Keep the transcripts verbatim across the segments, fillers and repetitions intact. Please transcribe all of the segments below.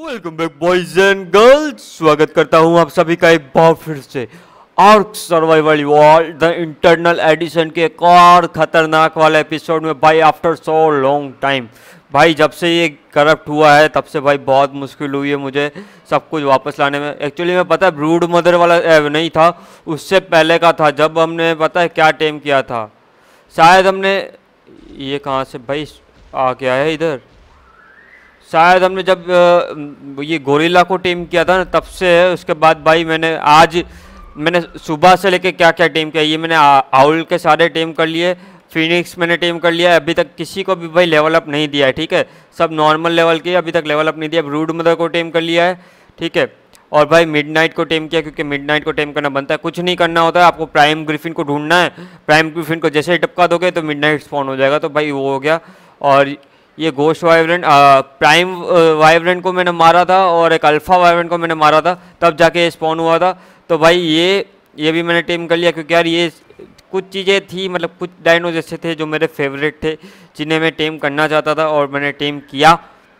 Welcome back boys and girls. स्वागत करता हूं आप सभी का एक बार फिर से Ark survival war the internal edition के एक और खतरनाक वाले एपिसोड में। भाई आफ्टर सो लॉन्ग टाइम, भाई जब से ये करप्ट हुआ है तब से भाई बहुत मुश्किल हुई है मुझे सब कुछ वापस लाने में। एक्चुअली मैं पता है ब्रूड मदर वाला नहीं था, उससे पहले का था, जब हमने पता है क्या टेम किया था। शायद हमने ये कहाँ से भाई आ गया है इधर, शायद हमने जब ये गोरिल्ला को टीम किया था ना तब से है। उसके बाद भाई मैंने आज मैंने सुबह से लेके क्या क्या टीम किया, ये मैंने आउल के सारे टीम कर लिए, फिनिक्स मैंने टीम कर लिया। अभी तक किसी को भी भाई लेवल अप नहीं दिया है, ठीक है, सब नॉर्मल लेवल के, अभी तक लेवल अप नहीं दिया। ब्रूड मदर को टीम कर लिया है, ठीक है, और भाई मिडनाइट को टीम किया क्योंकि मिडनाइट को टीम करना बनता है। कुछ नहीं करना होता है, आपको प्राइम ग्रिफिन को ढूंढना है। प्राइम ग्रिफिन को जैसे ही टपका दोगे तो मिडनाइट स्पॉन हो जाएगा, तो भाई वो हो गया। और ये घोस्ट वाइब्रेंट प्राइम वाइब्रेंट को मैंने मारा था और एक अल्फा वाइब्रेंट को मैंने मारा था, तब जाके स्पॉन हुआ था। तो भाई ये ये भी मैंने टीम कर लिया क्योंकि यार ये कुछ चीज़ें थी, मतलब कुछ डायनो जैसे थे जो मेरे फेवरेट थे, जिन्हें मैं टीम करना चाहता था और मैंने टीम किया।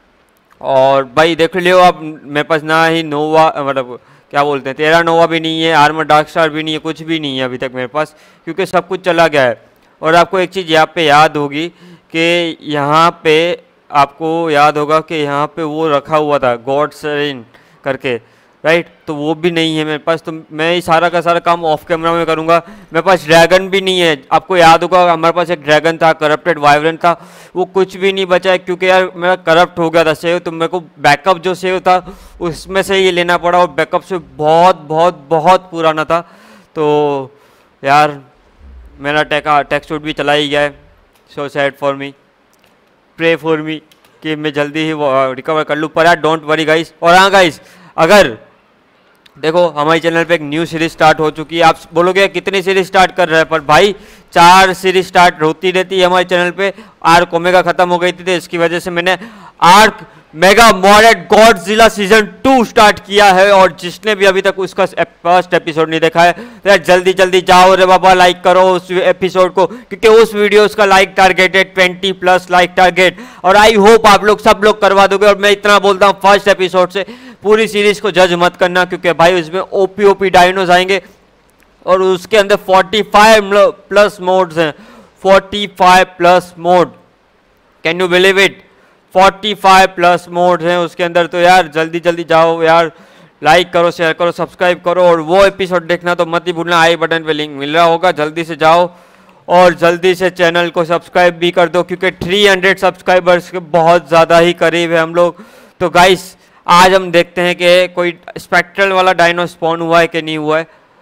और भाई देख लियो आप, मेरे पास ना ही नोवा, मतलब क्या बोलते हैं, तेरा नोवा भी नहीं है, आर्मर डार्क स्टार भी नहीं है, कुछ भी नहीं है अभी तक मेरे पास, क्योंकि सब कुछ चला गया है। और आपको एक चीज़ यहाँ पे याद होगी कि यहाँ पे आपको याद होगा कि यहाँ पे वो रखा हुआ था गॉड सरेन करके, राइट, तो वो भी नहीं है मेरे पास। तो मैं ये सारा का सारा काम ऑफ कैमरा में करूँगा। मेरे पास ड्रैगन भी नहीं है, आपको याद होगा हमारे पास एक ड्रैगन था, करप्टेड वाइब्रेंट था, वो कुछ भी नहीं बचा है क्योंकि यार मेरा करप्ट हो गया था सेव। तो मेरे को बैकअप जो सेव था उसमें से ये लेना पड़ा, और बैकअप से बहुत बहुत बहुत पुराना था। तो यार मेरा टेका टेक शूट भी चला ही गया है। So sad for me, pray for me कि मैं जल्दी ही रिकवर कर लूँ। पर यार डोंट वरी गाइस। और हाँ गाइस, अगर देखो हमारे चैनल पे एक न्यू सीरीज स्टार्ट हो चुकी है। आप बोलोगे कितनी सीरीज स्टार्ट कर रहे हैं, पर भाई चार सीरीज स्टार्ट होती रहती है हमारे चैनल पे। आर्क ओमेगा खत्म हो गई थी तो इसकी वजह से मैंने Ark mega modded Godzilla season two start किया है, और जिसने भी अभी तक उसका फर्स्ट एपिसोड नहीं देखा है तो यार जल्दी जल्दी जाओ रे बाबा, लाइक करो उस एपिसोड को, क्योंकि उस वीडियो का लाइक टारगेट है ट्वेंटी प्लस लाइक टारगेट। और आई होप आप लोग सब लोग करवा दोगे। और मैं इतना बोलता हूँ फर्स्ट एपिसोड से पूरी सीरीज को जज मत करना, क्योंकि भाई उसमें ओपी ओपी डायनोज आएंगे और उसके अंदर पैंतालीस प्लस मोड्स हैं, पैंतालीस plus mod, can you believe it, पैंतालीस प्लस मोड्स हैं उसके अंदर। तो यार जल्दी जल्दी जाओ यार, लाइक करो, शेयर करो, सब्सक्राइब करो, और वो एपिसोड देखना तो मत ही भूलना। आई बटन पे लिंक मिल रहा होगा, जल्दी से जाओ और जल्दी से चैनल को सब्सक्राइब भी कर दो, क्योंकि तीन सौ सब्सक्राइबर्स के बहुत ज़्यादा ही करीब है हम लोग। तो गाइस आज हम देखते हैं कि कोई स्पेक्ट्रल वाला डायनो स्पॉन हुआ है कि नहीं हुआ है।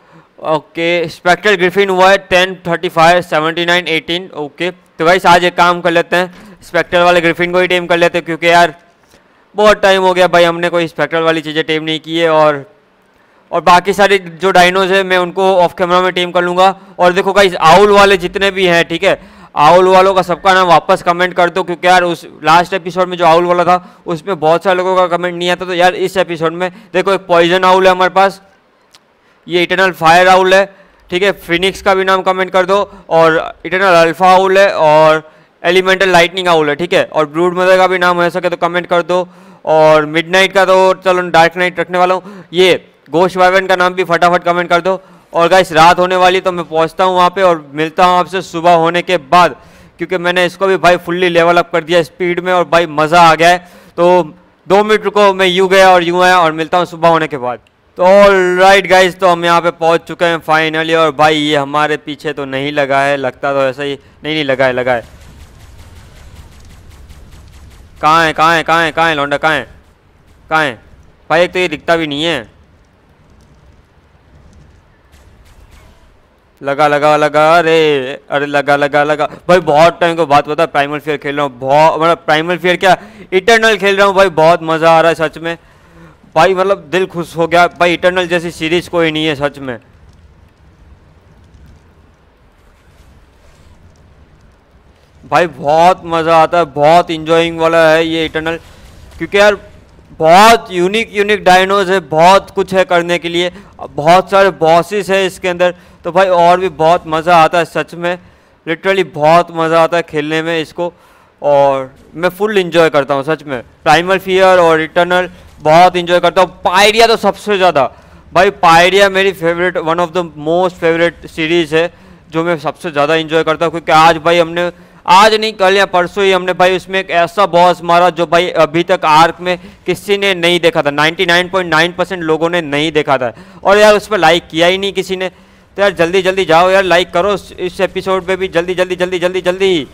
ओके, स्पेक्ट्रल ग्रिफिन हुआ है ten thirty five seventy nine eighteen. Okay, तो गाइस आज एक काम कर लेते हैं, स्पेक्ट्रल वाले ग्रिफिन को ही टीम कर लेते हैं, क्योंकि यार बहुत टाइम हो गया भाई हमने कोई स्पेक्ट्रल वाली चीज़ें टीम नहीं की है। और और बाकी सारे जो डायनोज है मैं उनको ऑफ कैमरा में टीम कर लूँगा। और देखो गाइस आउल वाले जितने भी हैं, ठीक है, आउल वालों का सबका नाम वापस कमेंट कर दो, क्योंकि यार उस लास्ट एपिसोड में जो आउल वाला था उसमें बहुत सारे लोगों का कमेंट नहीं आता। तो यार इस एपिसोड में देखो एक पॉइजन आउल है हमारे पास, ये इटर्नल फायर आउल है, ठीक है, फिनिक्स का भी नाम कमेंट कर दो, और इटर्नल अल्फा आउल है, और एलिमेंटल लाइटनिंग आउल है, ठीक है, और ब्रूड मदर का भी नाम हो सके तो कमेंट कर दो, और मिडनाइट का तो चलो डार्क नाइट रखने वाला हूँ, ये घोस्ट वाइब्रेंट का नाम भी फटाफट कमेंट कर दो। और गाइस रात होने वाली तो मैं पहुंचता हूं वहां पे और मिलता हूं आपसे सुबह होने के बाद, क्योंकि मैंने इसको भी भाई फुल्ली लेवल अप कर दिया स्पीड में, और भाई मज़ा आ गया है। तो दो मिनट रुको, मैं यूँ गया और यूँ आया, और मिलता हूँ सुबह होने के बाद। तो ऑलराइट गाइस, तो हम यहाँ पे पहुँच चुके हैं फाइनली, और भाई ये हमारे पीछे तो नहीं लगा है, लगता तो ऐसा ही नहीं नहीं लगा है लगा है कहाँ है कहाँ है कहाँ है कहाँ है लौंडा, कहाँ है कहाँ है भाई, एक तो ये दिखता भी नहीं है। लगा लगा लगा अरे अरे लगा लगा लगा भाई, बहुत टाइम को बात पता है प्राइमल फियर खेल रहा हूँ, बहुत मतलब प्राइमल फियर क्या इटर्नल खेल रहा हूँ भाई, बहुत मज़ा आ रहा है सच में भाई, मतलब दिल खुश हो गया भाई। इटर्नल जैसी सीरीज कोई नहीं है सच में भाई, बहुत मज़ा आता है, बहुत इंजॉइंग वाला है ये इटर्नल, क्योंकि यार बहुत यूनिक यूनिक डायनोज है, बहुत कुछ है करने के लिए, बहुत सारे बॉसेस है इसके अंदर। तो भाई और भी बहुत मज़ा आता है सच में, लिटरली बहुत मज़ा आता है खेलने में इसको, और मैं फुल इंजॉय करता हूँ सच में। प्राइमल फियर और इटर्नल बहुत इंजॉय करता हूँ। पायरिया तो सबसे ज़्यादा भाई, पायरिया मेरी favourite, one of the most favourite series है जो मैं सबसे ज़्यादा इंजॉय करता हूँ। क्योंकि आज भाई हमने, आज नहीं कल या परसों ही हमने भाई उसमें एक ऐसा बॉस मारा जो भाई अभी तक आर्क में किसी ने नहीं देखा था, निन्यानवे पॉइंट नौ परसेंट लोगों ने नहीं देखा था। और यार उस पर लाइक किया ही नहीं किसी ने। तो यार जल्दी जल्दी जाओ यार, लाइक करो इस एपिसोड पे भी, जल्दी जल्दी जल्दी जल्दी जल्दी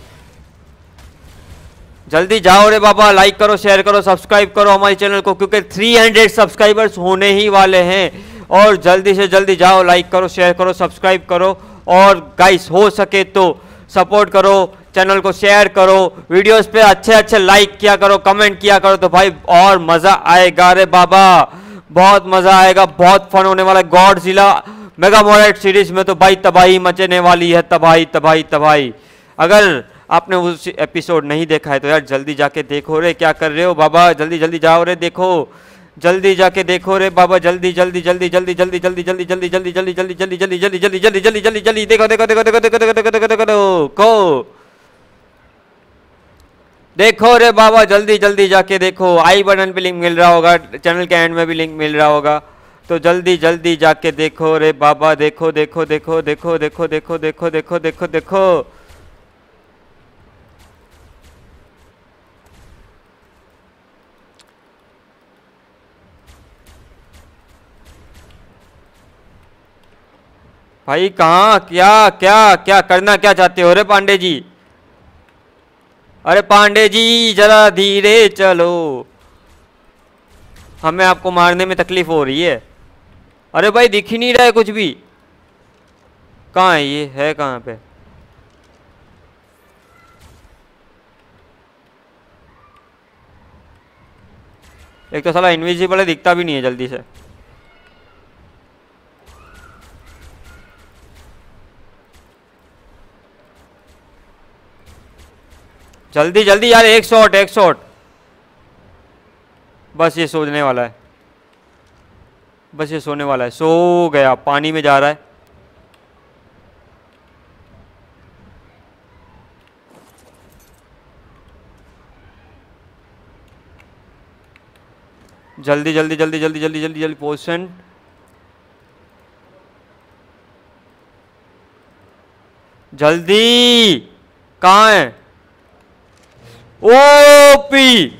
जल्दी जाओ रे बाबा, लाइक करो, शेयर करो, सब्सक्राइब करो हमारे चैनल को, क्योंकि तीन सौ सब्सक्राइबर्स होने ही वाले हैं। और जल्दी से जल्दी जाओ, लाइक करो, शेयर करो, सब्सक्राइब करो। और गाइस हो सके तो सपोर्ट करो, चैनल को शेयर करो, वीडियोस पे अच्छे अच्छे लाइक किया करो, कमेंट किया करो, तो भाई और मजा आएगा रे बाबा, बहुत मजा आएगा, बहुत फन होने वाला है। गॉडजिला मेगामोराइट सीरीज में तो भाई तबाही मचने वाली है, तबाही तबाही तबाही। अगर आपने उस एपिसोड नहीं देखा है तो यार जल्दी जाके देखो रे, क्या कर रहे हो बाबा, जल्दी जल्दी जाओ रे, देखो जल्दी जाके देखो रे बाबा, जल्दी जल्दी जल्दी जल्दी जल्दी जल्दी जल्दी जल्दी जल्दी जल्दी जल्दी जल्दी जल्दी जल्दी जल्दी जल्दी जल्दी जल्दी जल्दी देखो देखो देखो देखो देखो देखो देखो देखो देखो को देखो रे बाबा, जल्दी जल्दी जाके देखो। आई बटन पे लिंक मिल रहा होगा, चैनल के एंड में भी लिंक मिल रहा होगा, तो जल्दी जल्दी जाके देखो रे बाबा, देखो देखो देखो देखो देखो देखो देखो देखो देखो देखो। भाई कहाँ, क्या क्या क्या करना क्या चाहते हो रे पांडे जी? अरे पांडे जी जरा धीरे चलो, हमें आपको मारने में तकलीफ हो रही है। अरे भाई दिख ही नहीं रहा है कुछ भी, कहाँ है ये, है कहाँ पे? एक तो साला इनविजिबल है, दिखता भी नहीं है जल्दी से। जल्दी जल्दी यार, एक शॉट एक शॉट, बस ये सोने वाला है, बस ये सोने वाला है, सो गया, पानी में जा रहा है। जल्दी जल्दी जल्दी जल्दी जल्दी जल्दी जल्दी पोजीशन, जल्दी कहाँ है? ओपी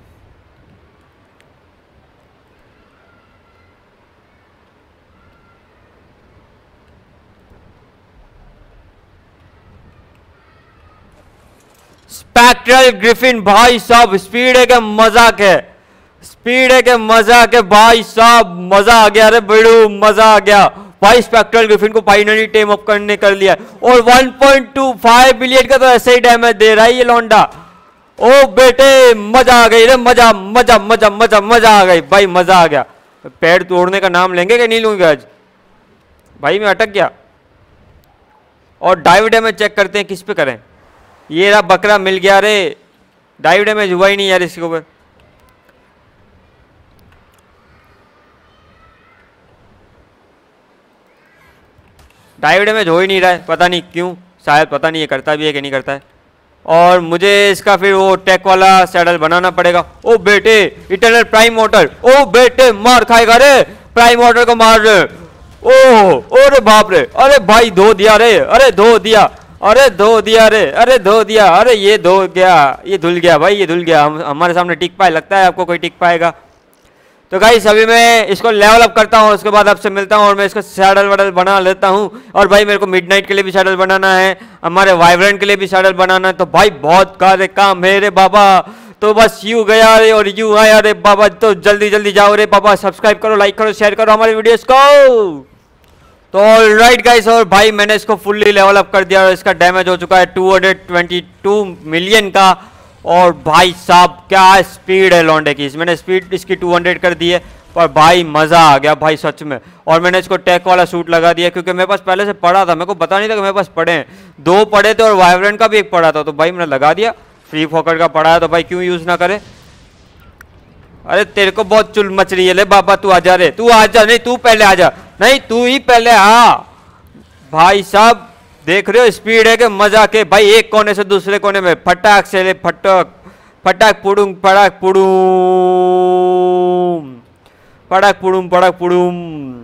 स्पेक्ट्रल ग्रिफिन, भाई साहब स्पीड है क्या मजाक है, स्पीड है क्या मजाक है भाई साहब, मजा आ गया रे बड़ू, मजा आ गया भाई। स्पेक्ट्रल ग्रिफिन को फाइनली टेम अप करने कर लिया, और one point two five billion का तो ऐसे ही डैमेज दे रहा है ये लौंडा। ओ बेटे मजा आ गई रे, मजा मजा मजा मजा मजा आ गई भाई, मजा आ गया। पैर तोड़ने का नाम लेंगे कि नहीं लूंगे आज? भाई मैं अटक गया। और डाइव डैमेज चेक करते हैं किस पे करें। ये रहा बकरा मिल गया रे, डाइव डैमेज हुआ ही नहीं यार इसके ऊपर। डाइव डैमेज हो ही नहीं रहा है, पता नहीं क्यों, शायद पता नहीं ये करता भी है कि नहीं करता है। और मुझे इसका फिर वो टेक वाला सैडल बनाना पड़ेगा। ओ बेटे इटर्नल प्राइम मोटर, ओ बेटे मार खाएगा रे, प्राइम मोटर को मार रे। ओ अरे बाप रे, अरे भाई धो दिया रे, अरे धो दिया, अरे धो दिया रे, अरे धो दिया, अरे ये धो गया, ये धुल गया भाई, ये धुल गया। हम हमारे सामने टिक पाए, लगता है आपको कोई टिक पाएगा? तो गाइस अभी मैं इसको लेवल अप करता हूँ, उसके बाद आपसे मिलता हूँ और मैं इसको सैडल वैडल बना लेता हूँ। और भाई मेरे को मिडनाइट के लिए भी सैडल बनाना है, हमारे वाइब्रेंट के लिए भी सैडल बनाना है, तो भाई बहुत कार्य काम है रे बाबा। तो बस यू गया रे और यू आया रे बाबा, तो जल्दी जल्दी जाओ रे बाबा, सब्सक्राइब करो, लाइक करो, शेयर करो हमारे वीडियोस को। तो ऑलराइट गाइस, और भाई मैंने इसको फुल्ली लेवल अप कर दिया और इसका डैमेज हो चुका है two hundred twenty two million का। और भाई साहब क्या स्पीड है लौंडे की, मैंने स्पीड इसकी टू हंड्रेड कर दी है, पर भाई मजा आ गया भाई सच में। और मैंने इसको टेक वाला सूट लगा दिया क्योंकि मेरे पास पहले से पड़ा था, मेरे को पता नहीं था कि मेरे पास पड़े हैं, दो पड़े थे और वाइब्रेंट का भी एक पड़ा था, तो भाई मैंने लगा दिया। फ्री फोकट का पड़ा है तो भाई क्यों यूज ना करे। अरे तेरे को बहुत चुल मच रही है ले बाबा, तू आजा रे, तू आजा, नहीं तू पहले आजा, नहीं तू ही पहले आ। भाई साहब देख रहे हो स्पीड है कि मजा के भाई, एक कोने से दूसरे कोने में फटाक से ले, फटक फटाक पुडुंग फटाक पुडुंग। पड़क पुड़ुम पड़क पुड़ुम।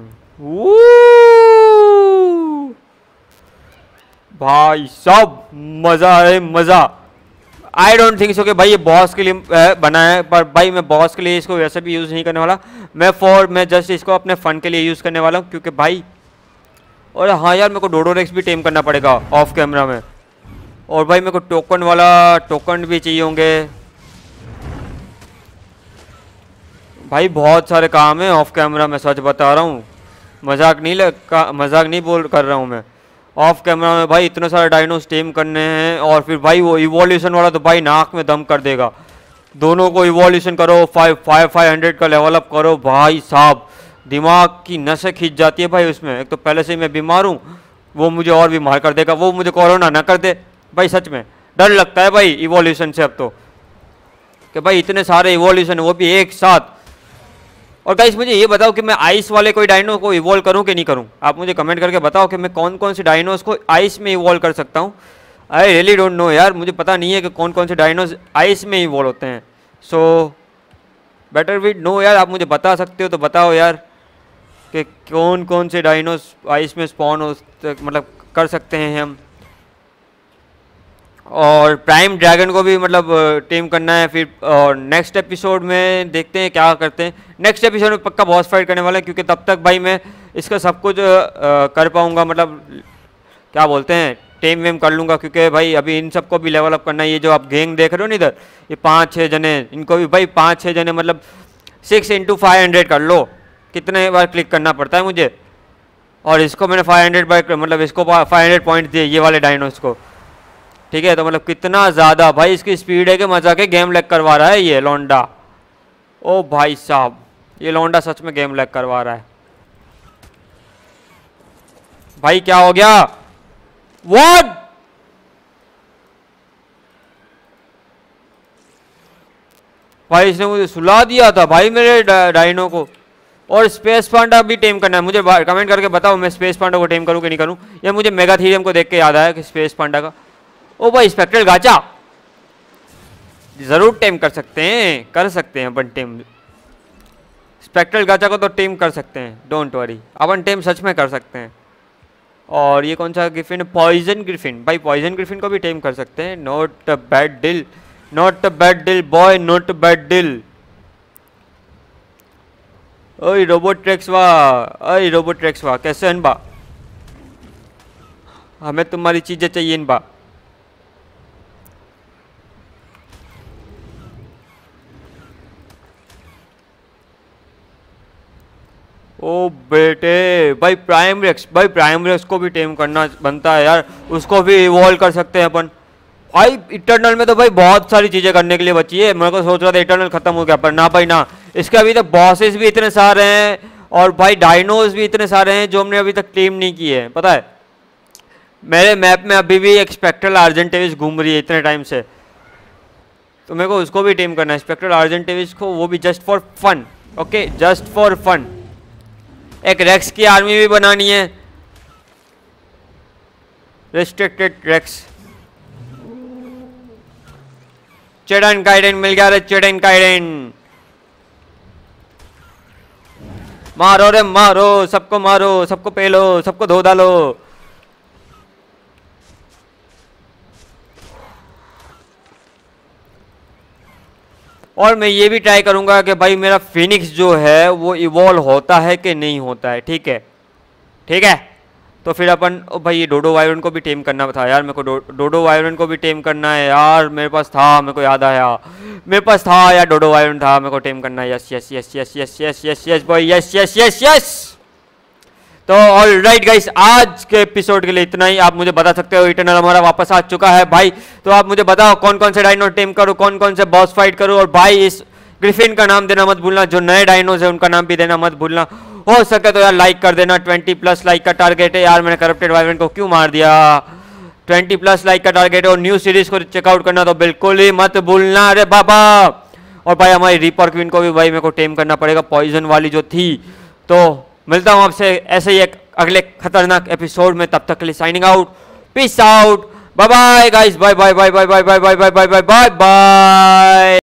भाई सब मजा है मजा। आई डोंट थिंक सो कि भाई ये बॉस के लिए बना है, पर भाई मैं बॉस के लिए इसको वैसे भी यूज़ नहीं करने वाला। मैं फॉर मैं जस्ट इसको अपने फन के लिए यूज़ करने वाला हूँ, क्योंकि भाई और हाँ यार मेरे को डोडोरेक्स भी टेम करना पड़ेगा ऑफ कैमरा में। और भाई मेरे को टोकन वाला टोकन भी चाहिए होंगे। भाई बहुत सारे काम है ऑफ कैमरा में, सच बता रहा हूँ, मजाक नहीं लग मजाक नहीं बोल कर रहा हूँ मैं। ऑफ कैमरा में भाई इतने सारे डायनोस टेम करने हैं, और फिर भाई वो इवोल्यूशन वाला तो भाई नाक में दम कर देगा। दोनों को इवोल्यूशन करो, फाइव फाइव फाइव हंड्रेड का लेवल अप करो, भाई साहब दिमाग की नसें खींच जाती है भाई उसमें। एक तो पहले से ही मैं बीमार हूँ, वो मुझे और बीमार कर देगा, वो मुझे कोरोना ना कर दे भाई। सच में डर लगता है भाई इवोल्यूशन से अब तो, कि भाई इतने सारे इवोल्यूशन वो भी एक साथ। और गाइस मुझे ये बताओ कि मैं आइस वाले कोई डायनो को इवॉल्व करूं कि नहीं करूं। आप मुझे कमेंट करके बताओ कि मैं कौन कौन से डायनोस को आइस में इवॉल्व कर सकता हूं। आई रियली डोंट नो यार, मुझे पता नहीं है कि कौन कौन से डायनोस आइस में इवॉल्व होते हैं। सो बेटर वी नो यार, आप मुझे बता सकते हो तो बताओ यार कि कौन कौन से डायनोस आइस में स्पॉन हो मतलब कर सकते हैं हम। और प्राइम ड्रैगन को भी मतलब टेम करना है फिर। और नेक्स्ट एपिसोड में देखते हैं क्या करते हैं। नेक्स्ट एपिसोड में पक्का बॉस फाइट करने वाला है, क्योंकि तब तक भाई मैं इसका सब कुछ कर पाऊंगा, मतलब क्या बोलते हैं टेम वेम कर लूँगा। क्योंकि भाई अभी इन सबको भी लेवल अप करना है। ये जो आप गैंग देख रहे हो ना इधर, ये पाँच छः जने, इनको भी भाई पाँच छः जने मतलब सिक्स इंटू फाइव हंड्रेड कर लो। कितने बार क्लिक करना पड़ता है मुझे। और इसको मैंने फाइव हंड्रेड बार मतलब इसको फाइव हंड्रेड पॉइंट दिए ये वाले डायनोस को, ठीक है। तो मतलब कितना ज़्यादा भाई इसकी स्पीड है कि मजा के गेम लैग करवा रहा है ये लौंडा। ओ भाई साहब ये लौंडा सच में गेम लैग करवा रहा है। भाई क्या हो गया? व्हाट? भाई इसने मुझे सुला दिया था भाई मेरे डा, डायनो को। और स्पेस पांडा भी टेम करना है मुझे। कमेंट करके बताओ मैं स्पेस पांडा को टेम करूं कि नहीं करूं। या मुझे मेगाथीरियम को देख के याद आया कि स्पेस पांडा का, ओ भाई स्पेक्ट्रल गाचा जरूर टेम कर सकते हैं, कर सकते हैं अपन टेम। स्पेक्ट्रल गाचा को तो टेम कर सकते हैं, डोंट वरी, अपन टेम सच में कर सकते हैं। और ये कौन सा ग्रिफिन? Poison griffin. भाई पॉइजन ग्रिफिन को भी टेम कर सकते हैं। Not a bad deal, not a bad deal boy, not a bad deal. ओए रोबोट ट्रेक्स वाह, ओए रोबोट ट्रेक्स वाह, कैसे हैं बा? हमें तुम्हारी चीजें चाहिए इन बा। ओ बेटे भाई प्राइम रेक्स, भाई प्राइम रेक्स को भी टेम करना बनता है यार, उसको भी इवॉल्व कर सकते हैं अपन। भाई इटर्नल में तो भाई बहुत सारी चीजें करने के लिए बची है। मैं को सोच रहा था इटर्नल खत्म हो गया, पर ना भाई ना, इसके अभी तक बॉसेस भी इतने सारे हैं और भाई डायनोज भी इतने सारे हैं जो हमने अभी तक टेम नहीं किए हैं। पता है मेरे मैप में अभी भी एक स्पेक्ट्रल आर्जेंटेविस घूम रही है इतने टाइम से, तो मेरे को उसको भी टेम करना है स्पेक्ट्रल आर्जेंटेविस को, वो भी just for fun. Okay just for fun. एक रेक्स की आर्मी भी बनानी है, रिस्ट्रिक्टेड रेक्स। चिडन काइडेन मिल गया रे, चिडन काइडेन। मारो रे मारो, सबको मारो, सबको पेलो, सबको धो डालो। और मैं ये भी ट्राई करूंगा कि भाई मेरा फिनिक्स जो है वो इवॉल्व होता है कि नहीं होता है। ठीक है ठीक है, तो फिर अपन ओ भाई ये डोडो वायरन को भी टेम करना था यार मेरे को। डो, डोडो वायरन को भी टेम करना है यार, मेरे पास था, मेरे को याद आया, मेरे पास था यार डोडो वायरन था, मेरे को टेम करना है। Yes yes yes yes yes yes yes yes भाई यस यस यस यस। तो ऑल राइट गाइस, आज के एपिसोड के लिए इतना ही। आप मुझे बता सकते हो इटर्नल हमारा वापस आ चुका है भाई, तो आप मुझे बताओ कौन कौन से डायनो टेम करो, कौन कौन से बॉस फाइट करो। और भाई इस ग्रिफिन का नाम देना मत भूलना, जो नए डायनोज है उनका नाम भी देना मत भूलना। हो सके तो यार लाइक कर देना, ट्वेंटी प्लस लाइक का टारगेट है यार। मैंने करप्टेड वायरन को क्यों मार दिया? ट्वेंटी प्लस लाइक का टारगेट है। और न्यू सीरीज को चेकआउट करना तो बिल्कुल ही मत भूलना रे बाबा। और भाई हमारी रीपर क्वीन को भी भाई मेरे को टेम करना पड़ेगा, पॉइजन वाली जो थी। तो मिलता हूं आपसे ऐसे ही एक अगले खतरनाक एपिसोड में, तब तक के लिए signing out, peace out, bye bye guys, bye bye bye bye bye bye bye bye bye bye bye.